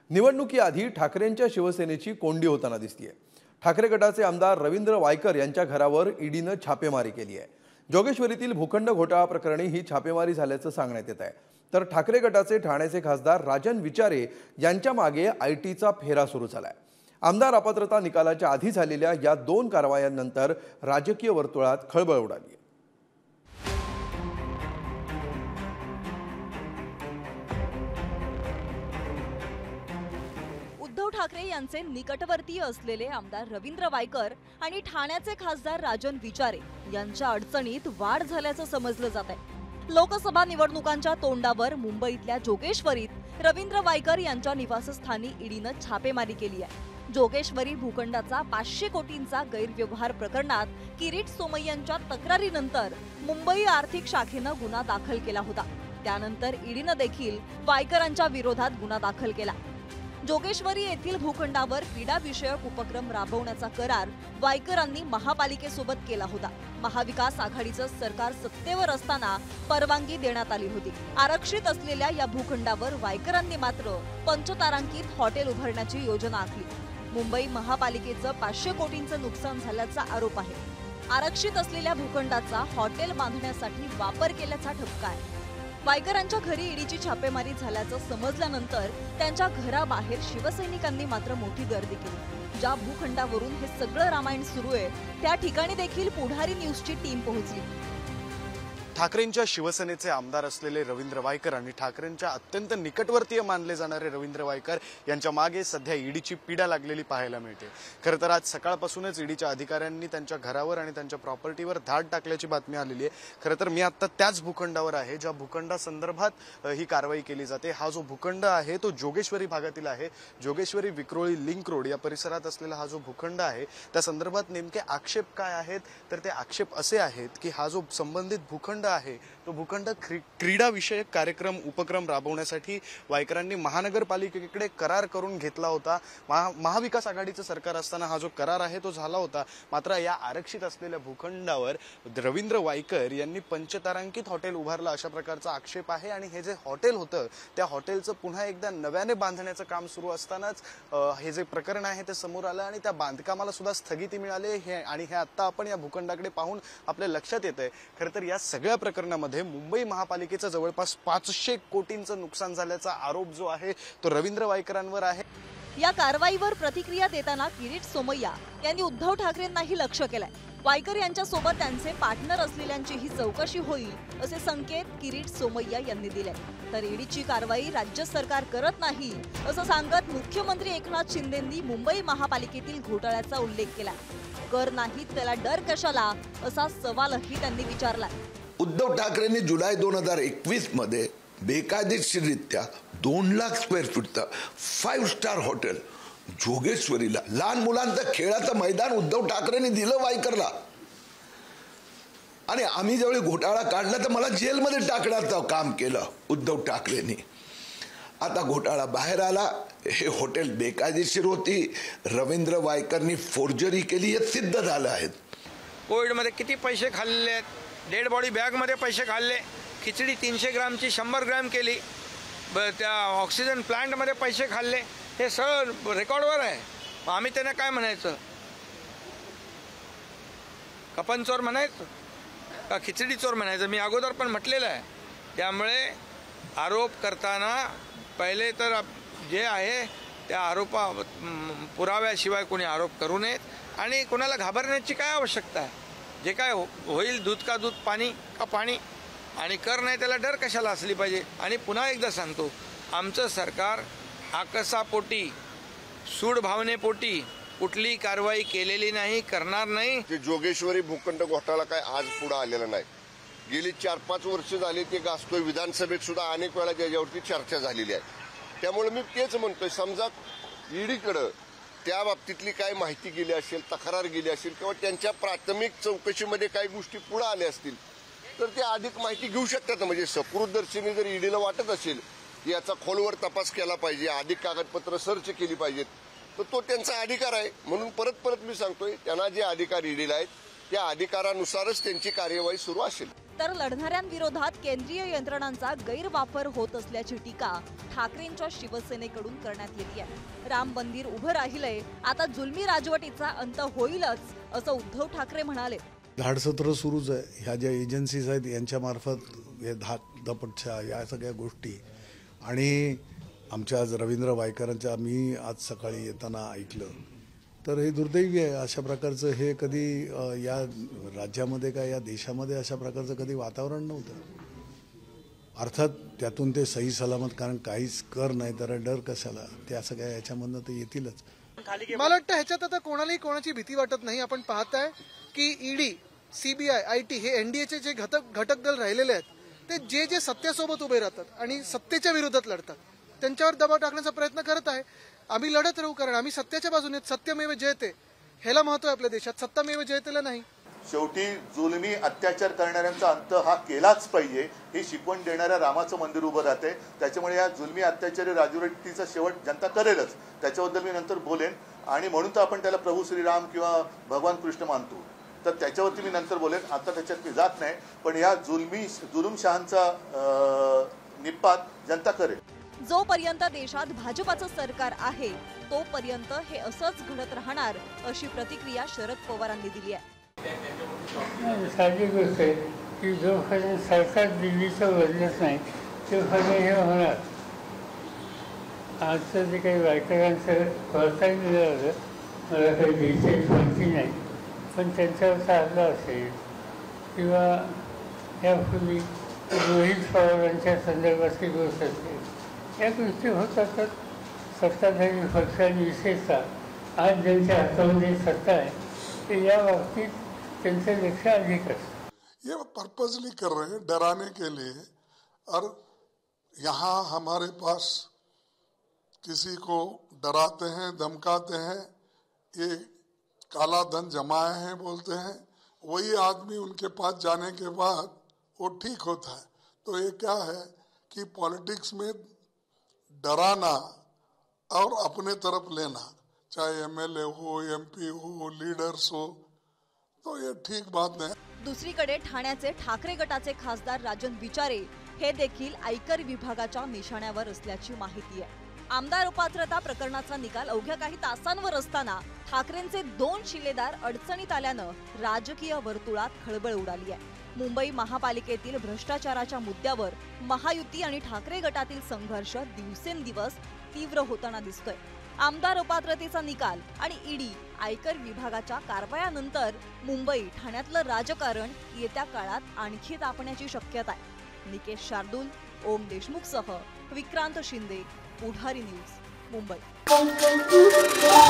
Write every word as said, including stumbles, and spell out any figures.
निवडणुकीआधी ठाकरेंच्या शिवसेनेची कोंडी होताना दिसतीये। ठाकरे गटाचे आमदार रवींद्र वायकर यांच्या घरावर ईडीने छापेमारी केली आहे। जोगेश्वरीतील भूखंड घोटाळा प्रकरणी ही छापेमारी झाल्याचं सांगण्यात येत आहे। तर ठाकरे गटाचे ठाण्याचे खासदार राजन विचारे यांच्या मागे आयटीचा फेरा सुरू झालाय। आमदार अपात्रता निकालाच्या आधी झालेल्या या दोन कारवायांनंतर राजकीय वर्तुळात खळबळ उडाली। उद्धव ठाकरे यांचे निकटवर्तीय असलेले आमदार रवींद्र वायकर आणि ठाण्याचे खासदार राजन विचारे यांच्या अडचणीत वाढ झाल्याचं समजलं जात आहे। लोकसभा निवडणुकांच्या तोंडावर मुंबईतल्या जोगेश्वरीत रवींद्र वायकर यांच्या निवासस्थानी ईडीनं छापेमारी केली आहे। जोगेश्वरी भूखंडाचा पाचशे कोटींचा गैरव्यवहार प्रकरणात किरीट सोमय्यांच्या तक्रारीनंतर मुंबई आर्थिक शाखेनं गुन्हा दाखल केला होता। त्यानंतर ईडीनं देखील वायकरांच्या विरोधात गुन्हा दाखल केला। जोगेश्वरी येथील भूखंडावर क्रीडा विषयक उपक्रम राबवण्याचा करार वायकरांनी महापालिकेसोबत केला होता। महाविकास आघाडीचं सरकार सत्तेवर असताना परवानगी देण्यात आली होती। आरक्षित असलेल्या या भूखंडावर वायकरांनी मात्र पंचतारांकित हॉटेल उभारण्याची योजना आखली। मुंबई महापालिकेचं पाचशे कोटींचं नुकसान झाल्याचा आरोप आहे। आरक्षित असलेल्या भूखंडाचा हॉटेल बांधण्यासाठी वापर केल्याचा ठपका आहे। वायकरांच्या घरी ईडीची छापेमारी झाल्याचं समजल्यानंतर त्यांच्या घराबाहेर शिवसैनिकांनी मात्र मोठी गर्दी केली। ज्या भूखंडावरून हे सगळं रामायण सुरू आहे त्या ठिकाणी देखील पुढारी न्यूजची टीम पोहोचली। ठाकरेंच्या शिवसेनेचे आमदार असलेले रवींद्र वायकर आणि ठाकरेंच्या अत्यंत निकटवर्तीय मानले जाणारे रवींद्र वायकर यांच्या मागे सध्या ईडीची पीडा लागलेली पाहायला मिळते। खरं तर आज सकाळपासूनच ईडीच्या अधिकाऱ्यांनी त्यांच्या घरावर आणि त्यांच्या प्रॉपर्टीवर धाड टाकल्याची बातमी आलेली आहे। खरं तर मी आता त्याच भूखंडावर आहे ज्या भूखंडासंदर्भात ही कारवाई केली जाते। हा जो भूखंड आहे तो जोगेश्वरी भागातील आहे। जोगेश्वरी विक्रोळी लिंक रोड या परिसरात असलेला हा जो भूखंड आहे त्या संदर्भात नेमके आक्षेप काय आहेत तर ते आक्षेप असे आहेत की हा जो संबंधित भूखंड आहे तो भूखंड क्रीडा विषयक कार्यक्रम उपक्रम राबवण्यासाठी वायकरांनी महानगरपालिकेकडे करार करून घेतला होता। महाविकास आघाडीचं सरकार असताना हा जो करार आहे तो झाला होता। मात्र या आरक्षित असलेल्या भूखंडावर रवींद्र वायकर यांनी पंचतारांकित हॉटेल उभारलं अशा प्रकारचा आक्षेप आहे। आणि हे जे हॉटेल होतं त्या हॉटेलचं पुन्हा एकदा नव्याने बांधण्याचं काम सुरू असतानाच हे जे प्रकरण आहे ते समोर आलं आणि त्या बांधकामाला सुद्धा स्थगिती मिळाली हे आणि हे आता आपण या भूखंडाकडे पाहून आपल्या लक्षात येतंय। खरं तर या सगळ्या प्रकरणामध्ये मुंबई महापालिकेचं जवळपास पाचशे कोटींचं नुकसान झाल्याचा आरोप जो आहे तो रवींद्र वायकरांवर आहे। या कारवाईवर प्रतिक्रिया देताना किरीट सोमय्या यांनी उद्धव ठाकरेंनाही लक्ष्य केलंय। वायकर यांच्या सोबत त्यांचे पार्टनर असलेल्यांची ही चौकशी होईल असे संकेत किरीट सोमय्या यांनी दिले। तर ईडीची कारवाई राज्य सरकार करत नाही असं सांगत मुख्यमंत्री एकनाथ शिंदेंनी मुंबई महापालिकेतील घोटाळ्याचा उल्लेख केला। कर नाही त्याला डर कशाला असा सवालही त्यांनी विचारलाय। उद्धव ठाकरेंनी जुलै दोन हजार एकवीस मध्ये बेकायदेशीररित्या दोन लाख स्क्वेअर फूटचं फाईव्ह स्टार हॉटेल जोगेश्वरीला लहान मुलांचं खेळाचं मैदान उद्धव ठाकरेंनी दिलं वायकरला। आणि आम्ही ज्यावेळी घोटाळा काढला तर मला जेलमध्ये टाकण्याचं काम केलं उद्धव ठाकरेंनी। आता घोटाळा बाहेर आला, हे हॉटेल बेकायदेशीर होती, रवींद्र वायकरनी फोर्जरी केली हे सिद्ध झालं आहे। कोविड मध्ये किती पैसे खाल्ले, डेड बॉडी बॅग मध्ये पैसे खाल्ले, खिचडी तीनशे ग्रामची शंभर ग्राम केली, त्या ऑक्सिजन प्लांट मध्ये पैसे खाल्ले, हे सगळं रेकॉर्डवर आहे। आम्ही त्यांना काय म्हणायचं, कपन चोर म्हणायचं का खिचडी चोर म्हणायचं? मी अगोदर पण म्हटलेलं आहे। त्यामुळे आरोप करताना पहिले तर जे आहे त्या आरोपा पुराव्याशिवाय कोणी आरोप करू नयेत आणि कोणाला घाबरण्याची काय आवश्यकता आहे। जे काय हो, होईल दूध का दूध पाणी का पाणी, आणि कर नाही त्याला डर कशाला असली पाहिजे। आणि पुन्हा एकदा सांगतो, आमचं सरकार आकसापोटी सूड भावनेपोटी कुठली कारवाई केलेली नाही, करणार नाही। ते जोगेश्वरी भूखंड घोटाळा काय आज पुढे आलेला नाही। गेली चार पाच वर्ष झाली ते गाजतोय, विधानसभेत सुद्धा अनेक वेळा त्याच्यावरती चर्चा झालेली आहे। त्यामुळे मी तेच म्हणतोय, समजा ईडीकडे त्या बाबतीतली काय माहिती गेली असेल, तक्रार गेली असेल किंवा त्यांच्या प्राथमिक चौकशीमध्ये काही गोष्टी पुढे आल्या असतील तर ते अधिक माहिती घेऊ शकतात। म्हणजे सकृतदर्शनी जर ईडीला वाटत असेल की याचा खोलवर तपास केला पाहिजे, अधिक कागदपत्र सर्च केली पाहिजेत, तर तो त्यांचा अधिकार आहे। म्हणून परत परत मी सांगतोय, त्यांना जे अधिकार ईडीला आहेत त्या अधिकारानुसारच त्यांची कार्यवाही सुरू असेल। तर लढणाऱ्यांविरोधात केंद्रीय यंत्रणांचा गैरवापर होत असल्याची टीका ठाकरेंच्या शिवसेनेकडून करण्यात येते आहे. राम मंदिर उभं राहिलंय, आता जुलमी राजवटीचा अंत होईलच असं उद्धव ठाकरे म्हणाले. धाडसत्र सुरूच आहे. ह्या ज्या एजन्सीज आहेत यांच्यामार्फत हे धाड दपटच्या या सगळ्या गोष्टी आणि आमच्या आज रवींद्र वायकरांच्या मी आज सकाळी येताना ऐकलं तर हे दुर्दैवी आहे. अशा प्रकारचं हे कधी या राज्यामध्ये का या देशामध्ये अशा प्रकारचं कधी वातावरण नव्हतं. अर्थात त्यातून ते सही सलामत, कारण काहीच कर नाही तर डर कशाला, त्या सगळ्या याच्यामधनं ते येतीलच. मला वाटतं ह्याच्यात आता कोणालाही कोणाची भीती वाटत नाही. आपण पाहताय की ईडी, सीबीआय, आयटी हे एनडीएचे जे घटक घटक दल राहिलेले आहेत ते जे जे सत्तेसोबत उभे राहतात आणि सत्तेच्या विरोधात लढतात त्यांच्यावर दबाव टाकण्याचा प्रयत्न करत आहे. आम्ही लढत राहू, कारण आम्ही सत्याच्या बाजूने, सत्यमेव जयते ह्याला महत्व आहे आपल्या देशात, सत्तामेव जयतेला नाही. शेवटी जुलमी अत्याचार करणाऱ्यांचा अंत हा केलाच पाहिजे ही शिकवण देणाऱ्या रामाचं मंदिर उभं राहते. त्याच्यामुळे या जुलमी अत्याचारी राजवटीचा शेवट जनता करेलच. त्याच्याबद्दल मी नंतर बोलेन आणि म्हणून तर आपण त्याला प्रभू श्रीराम किंवा भगवान कृष्ण मानतो, तर त्याच्यावरती मी नंतर बोलेन. आता त्याच्यात मी जात नाही, पण या जुलमी जुलुमशहांचा निपात जनता करेल. जोपर्यंत देशात भाजपाचं सरकार आहे तोपर्यंत हे असंच घडत राहणार अशी प्रतिक्रिया शरद पवारांनी दिली आहे. साधी गोष्ट आहे की जोपर्यंत सरकार दिल्लीचं बदलत नाही तोपर्यंत हे होणार. आजचं जे काही वायकरांचं प्रोत्साहन दिलं होतं मला काही विशेष माहिती नाही, पण त्यांच्यावरचा हल्ला असेल किंवा यापूर्वी रोहित पवारांच्या संदर्भातली गोष्ट असेल, या गोष्टी होत असतात. सत्ताधारी पक्षाने विशेषतः आज ज्यांच्या हातामध्ये सत्ता आहे ते या बाबतीत त्यांचं लक्ष अधिक असतं. ये पर्पजली कर रहे हैं डराने के लिए, और यहाँ हमारे पास किसी को डराते हैं, धमकाते हैं, ये काला धन जमाए हैं बोलते हैं, वही आदमी उनके पास जाने के बाद वो ठीक होता है. तो ये क्या है कि पॉलिटिक्स में डराना और अपने तरफ लेना, चाहे एमएलए हो, एमपी हो, लीडर्स हो, तो ये ठीक बात नाही. दुसरीकडे ठाण्याचे ठाकरे गटाचे खासदार राजन विचारे हे देखील आयकर विभागाच्या निशाण्यावर असल्याची माहिती आहे. आमदार अपात्रता प्रकरणाचा निकाल अवघ्या काही तासांवर असताना ठाकरेंचे दोन शिलेदार अडचणीत आल्यानं राजकीय वर्तुळात खळबळ उडाली आहे. मुंबई महापालिकेतील भ्रष्टाचाराच्या मुद्द्यावर महायुती आणि ठाकरे गटातील संघर्ष दिवसेंदिवस तीव्र होताना दिसतोय. आमदार अपात्रतेचा निकाल आणि ईडी आयकर विभागाच्या कारवायानंतर मुंबई ठाण्यातलं राजकारण येत्या काळात आणखी तापण्याची शक्यता आहे. निकेश शार्दूल, ओम देशमुखसह विक्रांत शिंदे, पुढारी न्यूज, मुंबई.